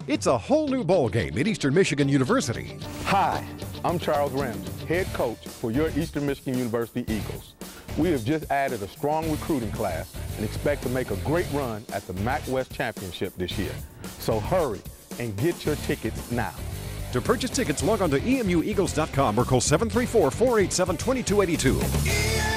It's a whole new ball game at Eastern Michigan University. Hi, I'm Charles Ramsey, head coach for your Eastern Michigan University Eagles. We have just added a strong recruiting class and expect to make a great run at the MAC West Championship this year. So hurry and get your tickets now. To purchase tickets, log on to emueagles.com or call 734-487-2282.